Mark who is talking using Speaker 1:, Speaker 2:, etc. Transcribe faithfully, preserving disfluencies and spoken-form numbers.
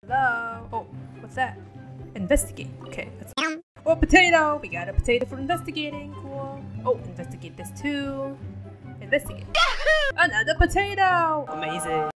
Speaker 1: Hello? Oh, what's that? Investigate. Okay, let's... Oh, potato! We got a potato for investigating. Cool. Oh, investigate this too. Investigate. Another potato! Amazing.